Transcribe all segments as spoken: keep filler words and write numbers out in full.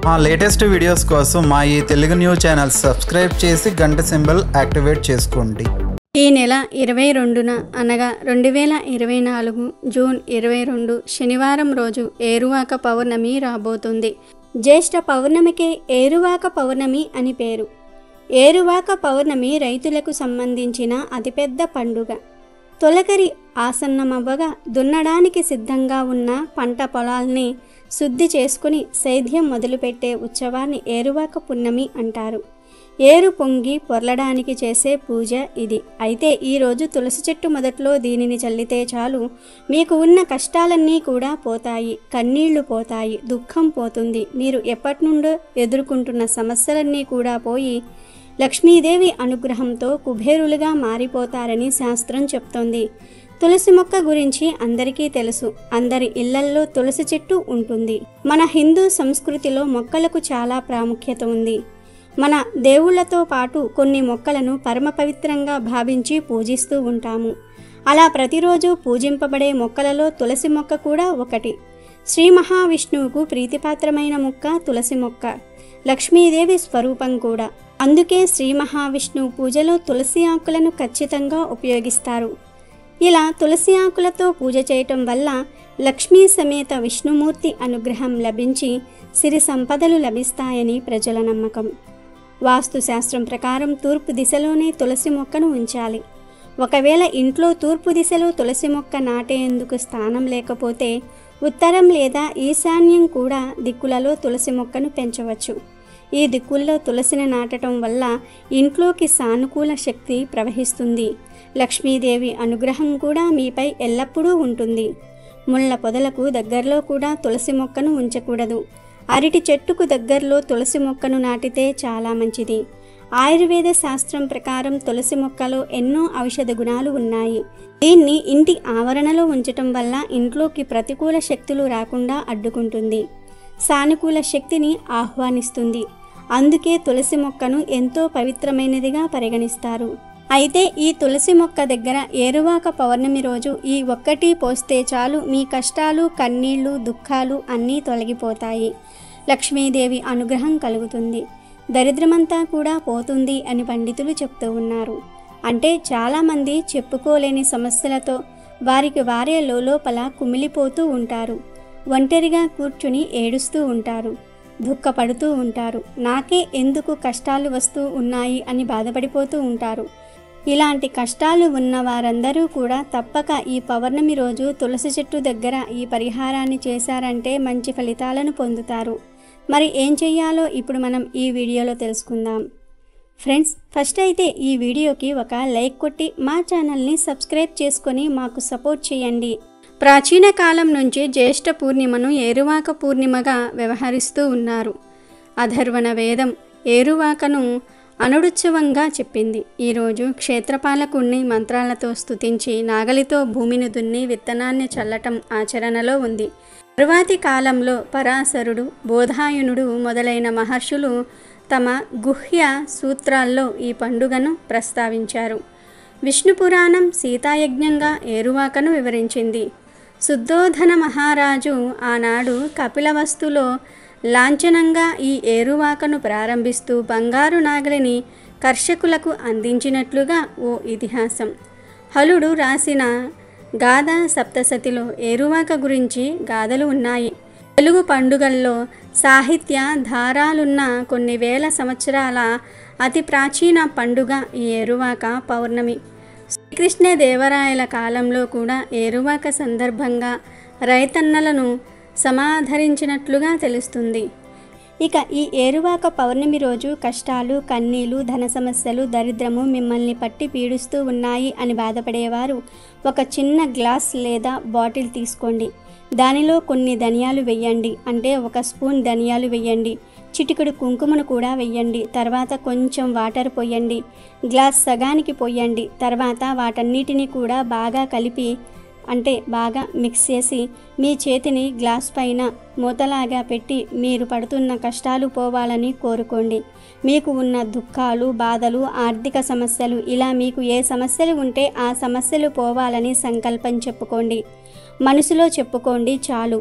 మా latest videos కోసం మా ఈ తెలుగు న్యూస్ ఛానల్ సబ్స్క్రైబ్ చేసి గంట సింబల్ యాక్టివేట్ చేసుకోండి. ఈ నెల ఇరవై రెండున అనగా రెండు వేల ఇరవై నాలుగు జూన్ ఇరవై రెండు శనివారం రోజు ఏరువాక పౌర్ణమి రాబోతుంది. జ్యేష్ఠ పౌర్ణమికే ఏరువాక పౌర్ణమి అని పేరు. ఏరువాక పౌర్ణమి రైతులకు సంబంధించిన అతిపెద్ద పండుగ. తొలకరి ఆసన్నమవ్వగా దున్నడానికి సిద్ధంగా ఉన్న పంట పొలాల్ని శుద్ధి చేసుకుని సేద్యం మొదలుపెట్టే ఉత్సవాన్ని ఏరువాక పున్నమి అంటారు. ఏరు పొంగి పొర్లడానికి చేసే పూజ ఇది. అయితే ఈరోజు తులసి చెట్టు మొదట్లో దీనిని చల్లితే చాలు, మీకు ఉన్న కష్టాలన్నీ కూడా పోతాయి, కన్నీళ్లు పోతాయి, దుఃఖం పోతుంది. మీరు ఎప్పటి నుండో ఎదుర్కొంటున్న సమస్యలన్నీ కూడా పోయి లక్ష్మీదేవి అనుగ్రహంతో కుబేరులుగా మారిపోతారని శాస్త్రం చెప్తోంది. తులసి మొక్క గురించి అందరికీ తెలుసు. అందరి ఇళ్లల్లో తులసి చెట్టు ఉంటుంది. మన హిందూ సంస్కృతిలో మొక్కలకు చాలా ప్రాముఖ్యత ఉంది. మన దేవుళ్లతో పాటు కొన్ని మొక్కలను పరమ పవిత్రంగా భావించి పూజిస్తూ ఉంటాము. అలా ప్రతిరోజు పూజింపబడే మొక్కలలో తులసి మొక్క కూడా ఒకటి. శ్రీ మహావిష్ణువుకు ప్రీతిపాత్రమైన మొక్క తులసి మొక్క. లక్ష్మీదేవి స్వరూపం కూడా. అందుకే శ్రీ మహావిష్ణువు పూజలో తులసి ఆకులను ఖచ్చితంగా ఉపయోగిస్తారు. ఇలా తులసి ఆకులతో పూజ చేయటం వల్ల లక్ష్మీ సమేత విష్ణుమూర్తి అనుగ్రహం లభించి సిరి సంపదలు లభిస్తాయని ప్రజల నమ్మకం. వాస్తు శాస్త్రం ప్రకారం తూర్పు దిశలోనే తులసి మొక్కను ఉంచాలి. ఒకవేళ ఇంట్లో తూర్పు దిశలో తులసి మొక్క నాటేందుకు స్థానం లేకపోతే ఉత్తరం లేదా ఈశాన్యం కూడా దిక్కులలో తులసి మొక్కను పెంచవచ్చు. ఈ దిక్కుల్లో తులసిని నాటడం వల్ల ఇంట్లోకి సానుకూల శక్తి ప్రవహిస్తుంది. లక్ష్మీదేవి అనుగ్రహం కూడా మీపై ఎల్లప్పుడూ ఉంటుంది. ముళ్ళ పొదలకు దగ్గరలో కూడా తులసి మొక్కను ఉంచకూడదు. అరటి చెట్టుకు దగ్గరలో తులసి మొక్కను నాటితే చాలా మంచిది. ఆయుర్వేద శాస్త్రం ప్రకారం తులసి మొక్కలో ఎన్నో ఔషధ గుణాలు ఉన్నాయి. దీన్ని ఇంటి ఆవరణలో ఉంచటం వల్ల ఇంట్లోకి ప్రతికూల శక్తులు రాకుండా అడ్డుకుంటుంది, సానుకూల శక్తిని ఆహ్వానిస్తుంది. అందుకే తులసి మొక్కను ఎంతో పవిత్రమైనదిగా పరిగణిస్తారు. అయితే ఈ తులసి మొక్క దగ్గర ఏరువాక పౌర్ణమి రోజు ఈ ఒక్కటి పోస్తే చాలు, మీ కష్టాలు, కన్నీళ్లు, దుఃఖాలు అన్నీ తొలగిపోతాయి. లక్ష్మీదేవి అనుగ్రహం కలుగుతుంది. దరిద్రమంతా కూడా పోతుంది అని పండితులు చెప్తూ ఉన్నారు. అంటే చాలామంది చెప్పుకోలేని సమస్యలతో వారికి వారే లోపల కుమిలిపోతూ ఉంటారు. ఒంటరిగా కూర్చుని ఏడుస్తూ ఉంటారు, దుఃఖపడుతూ ఉంటారు. నాకే ఎందుకు కష్టాలు వస్తూ ఉన్నాయి అని బాధపడిపోతూ ఉంటారు. ఇలాంటి కష్టాలు ఉన్న వారందరూ కూడా తప్పక ఈ పౌర్ణమి రోజు తులసి చెట్టు దగ్గర ఈ పరిహారాన్ని చేశారంటే మంచి ఫలితాలను పొందుతారు. మరి ఏం చెయ్యాలో ఇప్పుడు మనం ఈ వీడియోలో తెలుసుకుందాం. ఫ్రెండ్స్, ఫస్ట్ అయితే ఈ వీడియోకి ఒక లైక్ కొట్టి మా ఛానల్ని సబ్స్క్రైబ్ చేసుకొని మాకు సపోర్ట్ చేయండి. ప్రాచీన కాలం నుంచి జ్యేష్ఠ పూర్ణిమను ఏరువాక పూర్ణిమగా వ్యవహరిస్తూ ఉన్నారు. అథర్వణ వేదం ఏరువాకను అనుడుత్సవంగా చెప్పింది. ఈరోజు క్షేత్రపాలకుణ్ణి మంత్రాలతో స్తుతించి నాగలితో భూమిని దున్ని విత్తనాన్ని చల్లటం ఆచరణలో ఉంది. తరువాతి కాలంలో పరాశరుడు, బోధాయనుడు మొదలైన మహర్షులు తమ గుహ్య సూత్రాల్లో ఈ పండుగను ప్రస్తావించారు. విష్ణు పురాణం సీతాయజ్ఞంగా ఏరువాకను వివరించింది. శుద్ధోధన మహారాజు ఆనాడు కపిలవస్తులో లాంఛనంగా ఈ ఏరువాకను ప్రారంభిస్తూ బంగారు నాగలిని కర్షకులకు అందించినట్లుగా ఓ ఇతిహాసం. హలుడు రాసిన గాథ సప్తసతిలో ఏరువాక గురించి గాథలు ఉన్నాయి. తెలుగు పండుగల్లో సాహిత్య ధారాలున్న కొన్ని వేల సంవత్సరాల అతి ప్రాచీన పండుగ ఈ ఏరువాక పౌర్ణమి. శ్రీకృష్ణదేవరాయల కాలంలో కూడా ఏరువాక సందర్భంగా రైతన్నలను సమాధరించినట్లుగా తెలుస్తుంది. ఇక ఈ ఏరువాక పౌర్ణమి రోజు కష్టాలు, కన్నీలు, ధన సమస్యలు, దరిద్రము మిమ్మల్ని పట్టి పీడిస్తూ ఉన్నాయి అని బాధపడేవారు ఒక చిన్న గ్లాస్ లేదా బాటిల్ తీసుకోండి. దానిలో కొన్ని ధనియాలు వెయ్యండి. అంటే ఒక స్పూన్ ధనియాలు వెయ్యండి. చిటికెడు కుంకుమను కూడా వెయ్యండి. తర్వాత కొంచెం వాటర్ పోయండి. గ్లాస్ సగానికి పోయండి. తర్వాత వాటన్నిటిని కూడా బాగా కలిపి అంటే బాగా మిక్స్ చేసి మీ చేతిని గ్లాస్ పైన మూతలాగా పెట్టి మీరు పడుతున్న కష్టాలు పోవాలని కోరుకోండి. మీకు ఉన్న దుఃఖాలు, బాధలు, ఆర్థిక సమస్యలు ఇలా మీకు ఏ సమస్యలు ఉంటే ఆ సమస్యలు పోవాలని సంకల్పం చెప్పుకోండి. మనసులో చెప్పుకోండి చాలు.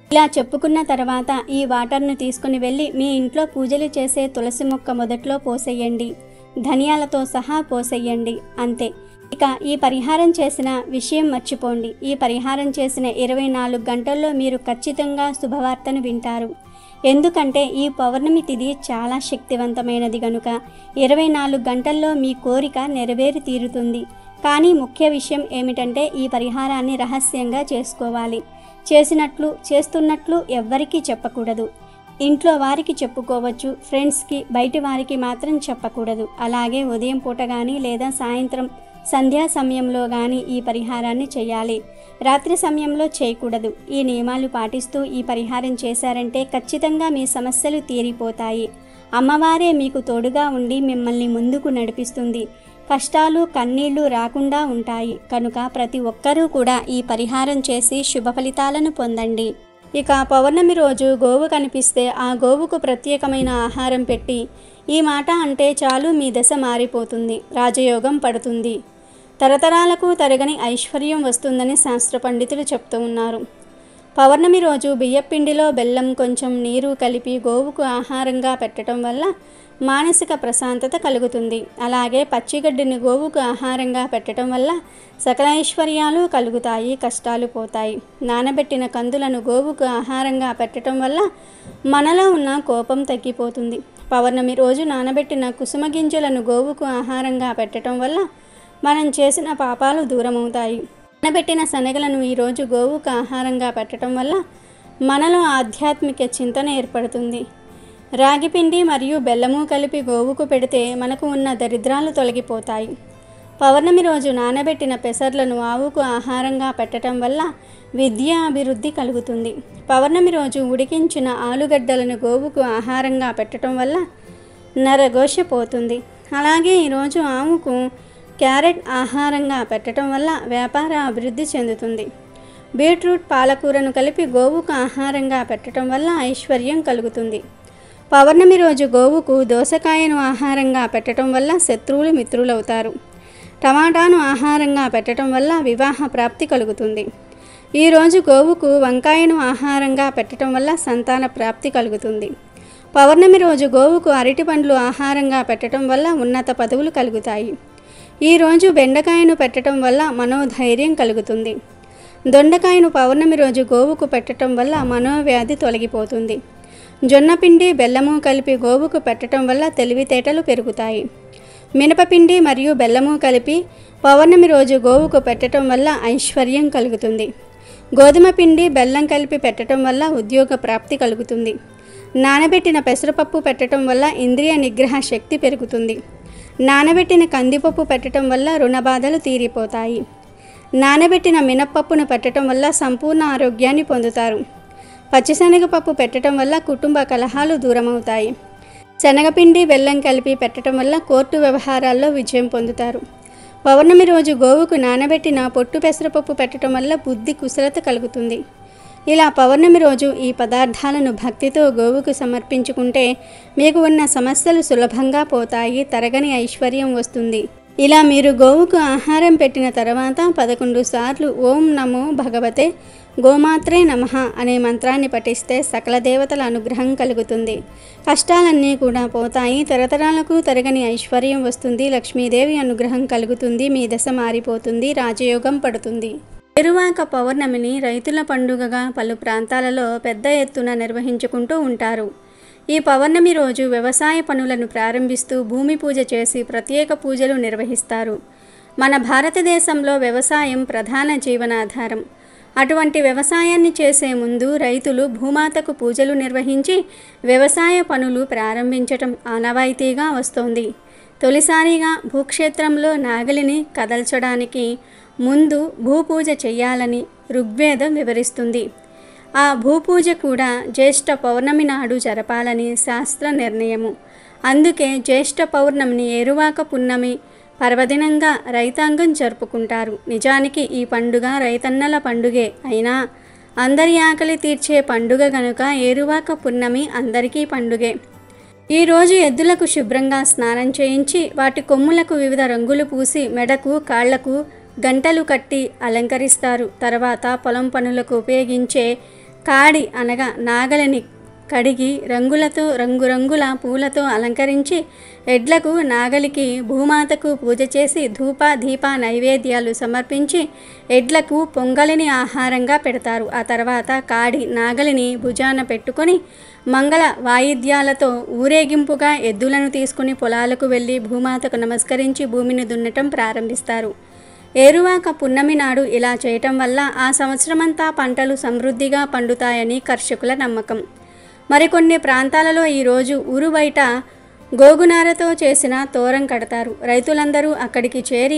ఇలా చెప్పుకున్న తర్వాత ఈ వాటర్ను తీసుకుని వెళ్ళి మీ ఇంట్లో పూజలు చేసే తులసి మొక్క మొదట్లో పోసేయండి. ధనియాలతో సహా పోసేయండి. అంతే. ఇక ఈ పరిహారం చేసిన విషయం మర్చిపోండి. ఈ పరిహారం చేసిన ఇరవై నాలుగు గంటల్లో మీరు ఖచ్చితంగా శుభవార్తను వింటారు. ఎందుకంటే ఈ పౌర్ణమి తిథి చాలా శక్తివంతమైనది గనుక ఇరవై నాలుగు గంటల్లో మీ కోరిక నెరవేరి తీరుతుంది. కానీ ముఖ్య విషయం ఏమిటంటే ఈ పరిహారాన్ని రహస్యంగా చేసుకోవాలి. చేసినట్లు చేస్తున్నట్లు ఎవ్వరికీ చెప్పకూడదు. ఇంట్లో వారికి చెప్పుకోవచ్చు, ఫ్రెండ్స్కి, బయటి వారికి మాత్రం చెప్పకూడదు. అలాగే ఉదయం పూట కానీ లేదా సాయంత్రం సంధ్యా సమయంలో కానీ ఈ పరిహారాన్ని చేయాలి. రాత్రి సమయంలో చేయకూడదు. ఈ నియమాలు పాటిస్తూ ఈ పరిహారం చేశారంటే ఖచ్చితంగా మీ సమస్యలు తీరిపోతాయి. అమ్మవారే మీకు తోడుగా ఉండి మిమ్మల్ని ముందుకు నడిపిస్తుంది. కష్టాలు కన్నీళ్లు రాకుండా ఉంటాయి. కనుక ప్రతి ఒక్కరూ కూడా ఈ పరిహారం చేసి శుభ ఫలితాలను పొందండి. ఇక పౌర్ణమి రోజు గోవు కనిపిస్తే ఆ గోవుకు ప్రత్యేకమైన ఆహారం పెట్టి ఈ మాట అంటే చాలు మీ దశ మారిపోతుంది, రాజయోగం పడుతుంది, తరతరాలకు తరగని ఐశ్వర్యం వస్తుందని శాస్త్ర పండితులు చెప్తూ ఉన్నారు. పౌర్ణమి రోజు బియ్యపిండిలో బెల్లం కొంచెం నీరు కలిపి గోవుకు ఆహారంగా పెట్టడం వల్ల మానసిక ప్రశాంతత కలుగుతుంది. అలాగే పచ్చిగడ్డిని గోవుకు ఆహారంగా పెట్టడం వల్ల సకల ఐశ్వర్యాలు కలుగుతాయి, కష్టాలు పోతాయి. నానబెట్టిన కందులను గోవుకు ఆహారంగా పెట్టడం వల్ల మనలో ఉన్న కోపం తగ్గిపోతుంది. పౌర్ణమి రోజు నానబెట్టిన కుసుమ గింజలను గోవుకు ఆహారంగా పెట్టడం వల్ల మనం చేసిన పాపాలు దూరమవుతాయి. నానబెట్టిన శనగలను ఈరోజు గోవుకు ఆహారంగా పెట్టడం వల్ల మనలో ఆధ్యాత్మిక చింతన ఏర్పడుతుంది. రాగిపిండి మరియు బెల్లము కలిపి గోవుకు పెడితే మనకు ఉన్న దరిద్రాలు తొలగిపోతాయి. పౌర్ణమి రోజు నానబెట్టిన పెసర్లను ఆవుకు ఆహారంగా పెట్టడం వల్ల విద్య అభివృద్ధి కలుగుతుంది. పౌర్ణమి రోజు ఉడికించిన ఆలుగడ్డలను గోవుకు ఆహారంగా పెట్టడం వల్ల నరఘోష పోతుంది. అలాగే ఈరోజు ఆవుకు క్యారెట్ ఆహారంగా పెట్టడం వల్ల వ్యాపార అభివృద్ధి చెందుతుంది. బీట్రూట్ పాలకూరను కలిపి గోవుకు ఆహారంగా పెట్టడం వల్ల ఐశ్వర్యం కలుగుతుంది. పౌర్ణమి రోజు గోవుకు దోసకాయను ఆహారంగా పెట్టడం వల్ల శత్రువులు మిత్రులవుతారు. టమాటాను ఆహారంగా పెట్టడం వల్ల వివాహ ప్రాప్తి కలుగుతుంది. ఈరోజు గోవుకు వంకాయను ఆహారంగా పెట్టడం వల్ల సంతాన ప్రాప్తి కలుగుతుంది. పౌర్ణమి రోజు గోవుకు అరటి పండ్లు ఆహారంగా పెట్టడం వల్ల ఉన్నత పదవులు కలుగుతాయి. ఈరోజు బెండకాయను పెట్టడం వల్ల మనోధైర్యం కలుగుతుంది. దొండకాయను పౌర్ణమి రోజు గోవుకు పెట్టడం వల్ల మనోవ్యాధి తొలగిపోతుంది. జొన్నపిండి బెల్లము కలిపి గోవుకు పెట్టడం వల్ల తెలివితేటలు పెరుగుతాయి. మినపపిండి మరియు బెల్లము కలిపి పౌర్ణమి రోజు గోవుకు పెట్టడం వల్ల ఐశ్వర్యం కలుగుతుంది. గోధుమ పిండి బెల్లం కలిపి పెట్టడం వల్ల ఉద్యోగ ప్రాప్తి కలుగుతుంది. నానబెట్టిన పెసరపప్పు పెట్టడం వల్ల ఇంద్రియ నిగ్రహ శక్తి పెరుగుతుంది. నానబెట్టిన కందిపప్పు పెట్టడం వల్ల రుణబాధలు తీరిపోతాయి. నానబెట్టిన మినప్పప్పును పెట్టడం వల్ల సంపూర్ణ ఆరోగ్యాన్ని పొందుతారు. పచ్చిశనగపప్పు పెట్టడం వల్ల కుటుంబ కలహాలు దూరమవుతాయి. శనగపిండి బెల్లం కలిపి పెట్టడం వల్ల కోర్టు వ్యవహారాల్లో విజయం పొందుతారు. పౌర్ణమి రోజు గోవుకు నానబెట్టిన పొట్టు పెసరపప్పు పెట్టడం వల్ల బుద్ధి కుశలత కలుగుతుంది. ఇలా పౌర్ణమి రోజు ఈ పదార్థాలను భక్తితో గోవుకు సమర్పించుకుంటే మీకు ఉన్న సమస్యలు సులభంగా పోతాయి, తరగని ఐశ్వర్యం వస్తుంది. ఇలా మీరు గోవుకు ఆహారం పెట్టిన తర్వాత పదకొండు సార్లు ఓం నమో భగవతే గోమాత్రే నమః అనే మంత్రాన్ని పఠిస్తే సకల దేవతల అనుగ్రహం కలుగుతుంది. కష్టాలన్నీ కూడా పోతాయి, తరతరాలకు తరగని ఐశ్వర్యం వస్తుంది, లక్ష్మీదేవి అనుగ్రహం కలుగుతుంది, మీ దశ మారిపోతుంది, రాజయోగం పడుతుంది. ఏరువాక పౌర్ణమిని రైతుల పండుగగా పలు ప్రాంతాలలో పెద్ద ఎత్తున నిర్వహించుకుంటూ ఉంటారు. ఈ పౌర్ణమి రోజు వ్యవసాయ పనులను ప్రారంభిస్తూ భూమి పూజ చేసి ప్రత్యేక పూజలు నిర్వహిస్తారు. మన భారతదేశంలో వ్యవసాయం ప్రధాన జీవనాధారం. అటువంటి వ్యవసాయాన్ని చేసే ముందు రైతులు భూమాతకు పూజలు నిర్వహించి వ్యవసాయ పనులు ప్రారంభించటం ఆనవాయితీగా వస్తోంది. తొలిసారిగా భూక్షేత్రంలో నాగలిని కదల్చడానికి ముందు భూపూజ చేయాలని ఋగ్వేదం వివరిస్తుంది. ఆ భూపూజ కూడా జ్యేష్ఠ పౌర్ణమి నాడు జరపాలని శాస్త్ర నిర్ణయము. అందుకే జ్యేష్ఠ పౌర్ణమిని ఏరువాక పున్నమి పర్వదినంగా రైతాంగం జరుపుకుంటారు. నిజానికి ఈ పండుగ రైతన్నల పండుగే అయినా అందరి ఆకలి తీర్చే పండుగ గనుక ఏరువాక పున్నమి అందరికీ పండుగే. ఈరోజు ఎద్దులకు శుభ్రంగా స్నానం చేయించి వాటి కొమ్ములకు వివిధ రంగులు పూసి మెడకు కాళ్లకు గంటలు కట్టి అలంకరిస్తారు. తర్వాత పొలం పనులకు ఉపయోగించే కాడి అనగా నాగలిని కడిగి రంగులతో రంగురంగుల పూలతో అలంకరించి ఎడ్లకు నాగలికి భూమాతకు పూజ చేసి ధూప దీప నైవేద్యాలు సమర్పించి ఎడ్లకు పొంగలిని ఆహారంగా పెడతారు. ఆ తర్వాత కాడి నాగలిని భుజాన పెట్టుకొని మంగళ వాయిద్యాలతో ఊరేగింపుగా ఎద్దులను తీసుకుని పొలాలకు వెళ్ళి భూమాతకు నమస్కరించి భూమిని దున్నటం ప్రారంభిస్తారు. ఏరువాక పున్నమి నాడు ఇలా చేయటం వల్ల ఆ సంవత్సరమంతా పంటలు సమృద్ధిగా పండుతాయని కర్షకుల నమ్మకం. మరికొన్ని ప్రాంతాలలో ఈరోజు ఊరు బయట గోగునారతో చేసిన తోరం కడతారు. రైతులందరూ అక్కడికి చేరి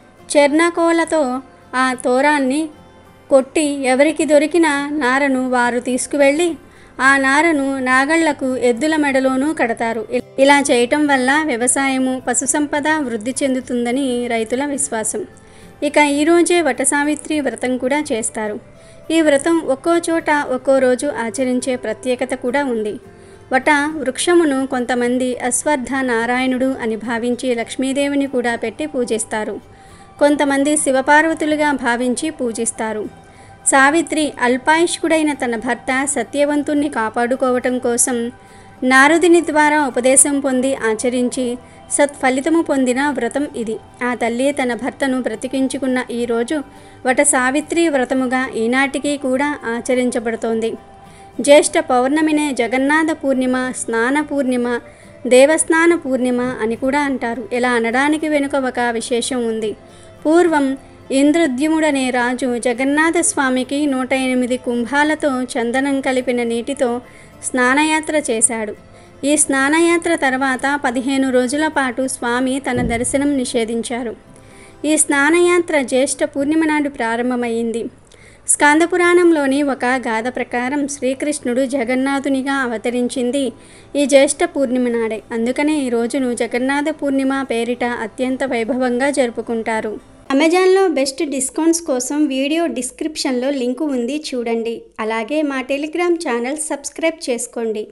చెర్నకోలతో ఆ తోరాన్ని కొట్టి ఎవరికి దొరికిన నారను వారు తీసుకువెళ్ళి ఆ నారను నాగళ్లకు ఎద్దుల మెడలోనూ కడతారు. ఇలా చేయటం వల్ల వ్యవసాయము పశుసంపద వృద్ధి చెందుతుందని రైతుల విశ్వాసం. ఇక ఈరోజే వటసావిత్రి వ్రతం కూడా చేస్తారు. ఈ వ్రతం ఒక్కో చోట ఒక్కో రోజు ఆచరించే ప్రత్యేకత కూడా ఉంది. వట వృక్షమును కొంతమంది అశ్వత్థ నారాయణుడు అని భావించి లక్ష్మీదేవిని కూడా పెట్టి పూజిస్తారు. కొంతమంది శివపార్వతులుగా భావించి పూజిస్తారు. సావిత్రి అల్పాయుష్కుడైన తన భర్త సత్యవంతుణ్ణి కాపాడుకోవటం కోసం నారదుని ద్వారా ఉపదేశం పొంది ఆచరించి సత్ఫలితము పొందిన వ్రతం ఇది. ఆ తల్లి తన భర్తను బ్రతికించుకున్న ఈరోజు వట సావిత్రి వ్రతముగా ఈనాటికి కూడా ఆచరించబడుతోంది. జ్యేష్ఠ పౌర్ణమినే జగన్నాథ పూర్ణిమ, స్నాన పూర్ణిమ, దేవస్నాన పూర్ణిమ అని కూడా అంటారు. ఇలా అనడానికి వెనుక ఒక విశేషం ఉంది. పూర్వం ఇంద్రద్యుముడనే రాజు జగన్నాథ స్వామికి నూట ఎనిమిది కుంభాలతో చందనం కలిపిన నీటితో స్నానయాత్ర చేశాడు. ఈ స్నానయాత్ర తర్వాత పదిహేను రోజుల పాటు స్వామి తన దర్శనం నిషేధించారు. ఈ స్నానయాత్ర జ్యేష్ఠ పూర్ణిమ నాడు ప్రారంభమైంది. స్కాందపురాణంలోని ఒక గాథ ప్రకారం శ్రీకృష్ణుడు జగన్నాథునిగా అవతరించింది ఈ జ్యేష్ఠ పూర్ణిమ నాడే. అందుకనే ఈ రోజును జగన్నాథ పూర్ణిమ పేరిట అత్యంత వైభవంగా జరుపుకుంటారు. అమెజాన్లో బెస్ట్ డిస్కౌంట్స్ కోసం వీడియో డిస్క్రిప్షన్లో లింకు ఉంది, చూడండి. అలాగే మా టెలిగ్రామ్ ఛానల్ సబ్స్క్రైబ్ చేసుకోండి.